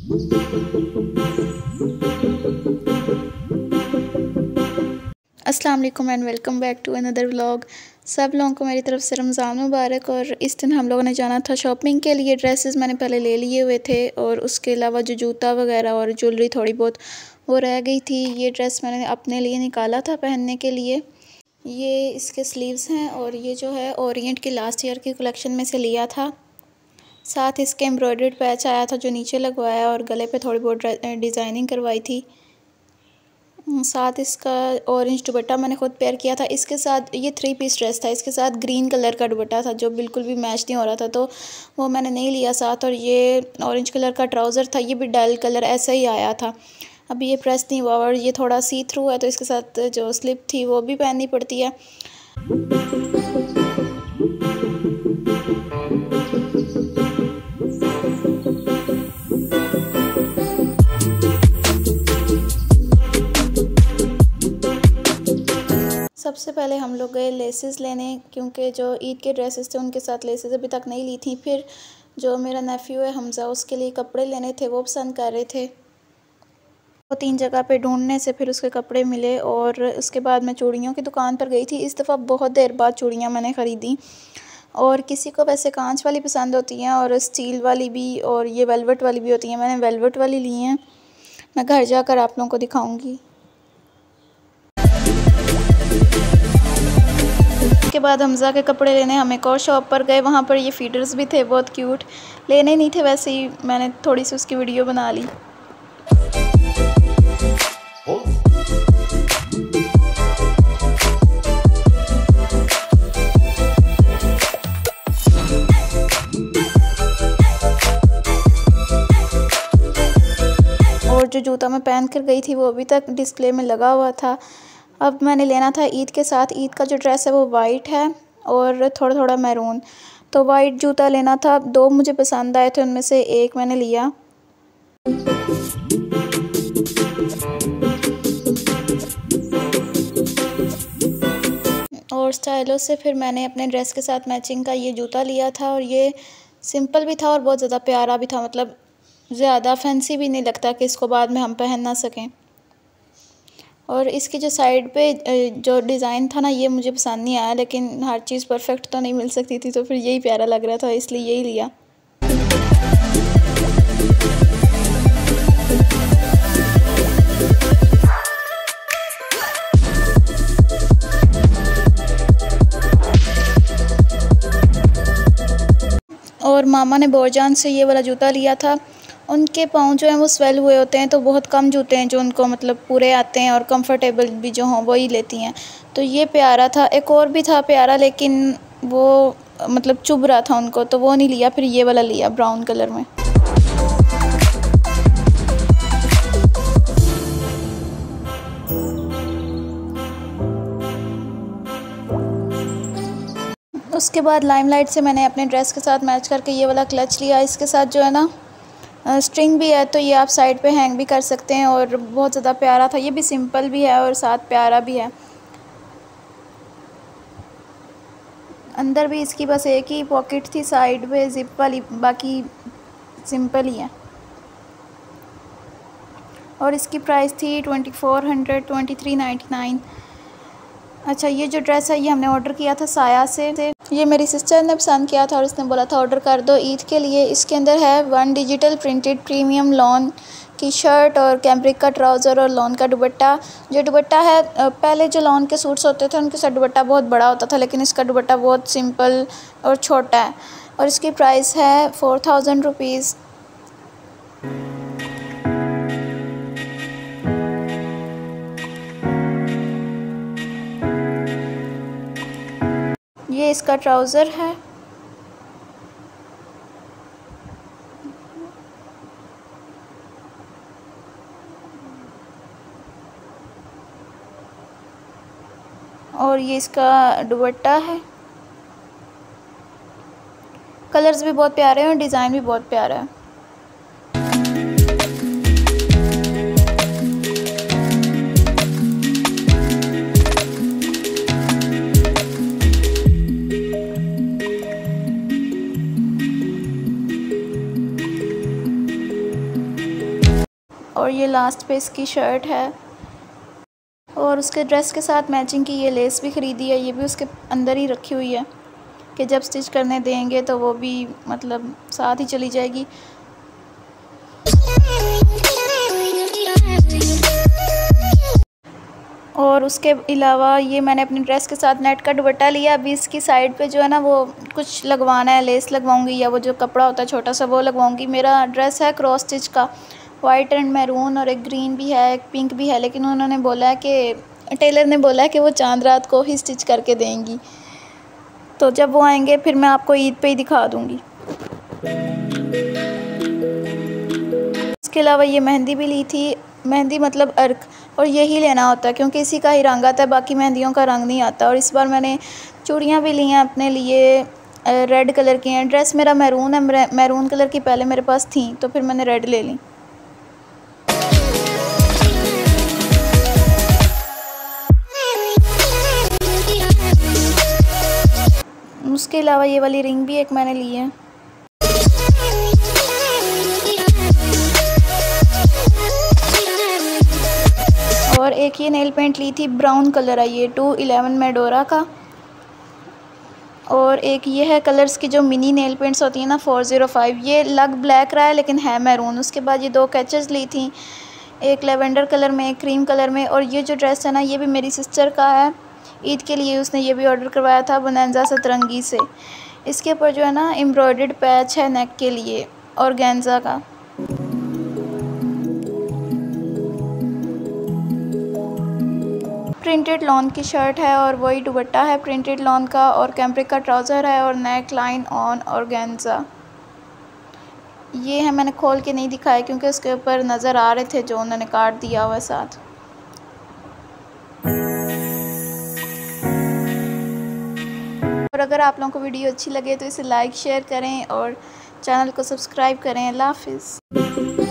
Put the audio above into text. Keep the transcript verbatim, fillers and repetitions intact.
अस्सलाम वालेकुम and welcome back to another vlog. सब लोगों को मेरी तरफ से रमज़ान मुबारक। और इस दिन हम लोगों ने जाना था शॉपिंग के लिए। ड्रेसेस मैंने पहले ले लिए हुए थे और उसके अलावा जो जूता वगैरह और ज्वेलरी थोड़ी बहुत वो रह गई थी। ये ड्रेस मैंने अपने लिए निकाला था पहनने के लिए। ये इसके स्लीव्स हैं और ये जो है ओरिएंट की लास्ट ईयर की कलेक्शन में से लिया था। साथ इसके एम्ब्रॉयडर्ड पैच आया था जो नीचे लगवाया और गले पे थोड़ी बहुत डिज़ाइनिंग करवाई थी। साथ इसका ऑरेंज दुपट्टा मैंने खुद पेयर किया था। इसके साथ ये थ्री पीस ड्रेस था, इसके साथ ग्रीन कलर का दुपट्टा था जो बिल्कुल भी मैच नहीं हो रहा था, तो वो मैंने नहीं लिया साथ। और ये ऑरेंज कलर का ट्राउज़र था, ये भी डल कलर ऐसा ही आया था। अभी ये प्रेस नहीं हुआ और ये थोड़ा सी थ्रू है, तो इसके साथ जो स्लिप थी वो भी पहननी पड़ती है। सबसे पहले हम लोग गए लेसेस लेने, क्योंकि जो ईद के ड्रेसेस थे उनके साथ लेसेस अभी तक नहीं ली थी। फिर जो मेरा नेफ्यू है हमज़ा, उसके लिए कपड़े लेने थे, वो पसंद कर रहे थे। वो तीन जगह पे ढूंढने से फिर उसके कपड़े मिले और उसके बाद मैं चूड़ियों की दुकान पर गई थी। इस दफ़ा बहुत देर बाद चूड़ियाँ मैंने ख़रीदी। और किसी को वैसे कांच वाली पसंद होती हैं और स्टील वाली भी, और ये वेलवेट वाली भी होती हैं। मैंने वेलवेट वाली ली हैं, मैं घर जाकर आप लोगों को दिखाऊँगी। के बाद हमज़ा के कपड़े लेने हम एक और शॉप पर गए। वहाँ पर ये फीडर्स भी थे, बहुत क्यूट। लेने नहीं थे, वैसे ही मैंने थोड़ी सी उसकी वीडियो बना ली। और जो जूता मैं पहन कर गई थी वो अभी तक डिस्प्ले में लगा हुआ था। अब मैंने लेना था ईद के साथ। ईद का जो ड्रेस है वो वाइट है और थोड़ा थोड़ा मैरून, तो वाइट जूता लेना था। दो मुझे पसंद आए थे, उनमें से एक मैंने लिया। और स्टाइलो से फिर मैंने अपने ड्रेस के साथ मैचिंग का ये जूता लिया था और ये सिंपल भी था और बहुत ज़्यादा प्यारा भी था। मतलब ज़्यादा फैंसी भी नहीं लगता कि इसको बाद में हम पहन ना सकें। और इसकी जो साइड पे जो डिज़ाइन था ना, ये मुझे पसंद नहीं आया, लेकिन हर चीज़ परफेक्ट तो नहीं मिल सकती थी, तो फिर यही प्यारा लग रहा था, इसलिए यही लिया। और मामा ने बोरजान से ये वाला जूता लिया था। उनके पाँव जो हैं वो स्वेल हुए होते हैं, तो बहुत कम जूते हैं जो उनको मतलब पूरे आते हैं और कंफर्टेबल भी जो हों वही लेती हैं। तो ये प्यारा था। एक और भी था प्यारा, लेकिन वो मतलब चुभ रहा था उनको, तो वो नहीं लिया। फिर ये वाला लिया ब्राउन कलर में। उसके बाद लाइमलाइट से मैंने अपने ड्रेस के साथ मैच करके ये वाला क्लच लिया। इसके साथ जो है ना स्ट्रिंग भी है, तो ये आप साइड पे हैंग भी कर सकते हैं और बहुत ज़्यादा प्यारा था। ये भी सिंपल भी है और साथ प्यारा भी है। अंदर भी इसकी बस एक ही पॉकेट थी साइड पे जिप वाली, बाकी सिंपल ही है। और इसकी प्राइस थी twenty four hundred twenty three ninety nine. अच्छा, ये जो ड्रेस है ये हमने ऑर्डर किया था साया से। ये मेरी सिस्टर ने पसंद किया था और उसने बोला था ऑर्डर कर दो ईद के लिए। इसके अंदर है one digital printed premium lawn की शर्ट और कैम्ब्रिक का ट्राउज़र और लॉन का दुपट्टा। जो दुपट्टा है, पहले जो लॉन के सूट्स होते थे उनके साथ दुपट्टा बहुत बड़ा होता था, लेकिन इसका दुपट्टा बहुत सिंपल और छोटा है। और इसकी प्राइस है फोर थाउजेंड रुपीज़। ये इसका ट्राउज़र है। और ये इसका दुपट्टा है। कलर्स भी बहुत प्यारे हैं और डिज़ाइन भी बहुत प्यारा है। और ये लास्ट पे इसकी शर्ट है और उसके ड्रेस के साथ मैचिंग की ये लेस भी ख़रीदी है, ये भी उसके अंदर ही रखी हुई है कि जब स्टिच करने देंगे तो वो भी मतलब साथ ही चली जाएगी। और उसके अलावा ये मैंने अपनी ड्रेस के साथ नेट का दुपट्टा लिया। अभी इसकी साइड पे जो है ना वो कुछ लगवाना है, लेस लगवाऊंगी या वो जो कपड़ा होता है छोटा सा वो लगवाऊंगी। मेरा ड्रेस है क्रॉस स्टिच का, वाइट एंड मैरून और एक ग्रीन भी है, एक पिंक भी है, लेकिन उन्होंने बोला है कि टेलर ने बोला है कि वो चांद रात को ही स्टिच करके देंगी, तो जब वो आएंगे फिर मैं आपको ईद पे ही दिखा दूँगी। इसके अलावा ये मेहंदी भी ली थी, मेहंदी मतलब अर्क, और यही लेना होता है क्योंकि इसी का ही रंग आता है, बाकी मेहंदियों का रंग नहीं आता। और इस बार मैंने चूड़ियाँ भी ली हैं अपने लिए, रेड कलर की हैं। ड्रेस मेरा मैरून है, मैरून कलर की पहले मेरे पास थी तो फिर मैंने रेड ले ली। उसके अलावा ये वाली रिंग भी एक मैंने ली है। और एक ये नेल पेंट ली थी, ब्राउन कलर है ये, टू इलेवन मेडोरा का। और एक ये है कलर्स की जो मिनी नेल पेंट्स होती हैं ना, फोर ज़ीरो फाइव, ये लग ब्लैक रहा है लेकिन है मैरून। उसके बाद ये दो कैचेस ली थी, एक लेवेंडर कलर में, एक क्रीम कलर में। और ये जो ड्रेस है ना ये भी मेरी सिस्टर का है, ईद के लिए उसने ये भी ऑर्डर करवाया था बोनेंजा सतरंगी से। इसके ऊपर जो है ना एम्ब्रॉयडर्ड पैच है नेक के लिए ऑर्गेन्जा का। प्रिंटेड लॉन की शर्ट है और वही दुपट्टा है प्रिंटेड लॉन का, और कैम्ब्रिक का ट्राउज़र है और नेक लाइन ऑन ऑर्गेन्जा। ये है, मैंने खोल के नहीं दिखाया क्योंकि उसके ऊपर नज़र आ रहे थे जो उन्होंने काट दिया हुआ साथ। और अगर आप लोगों को वीडियो अच्छी लगे तो इसे लाइक शेयर करें और चैनल को सब्सक्राइब करें। अल्लाह हाफ़िज़।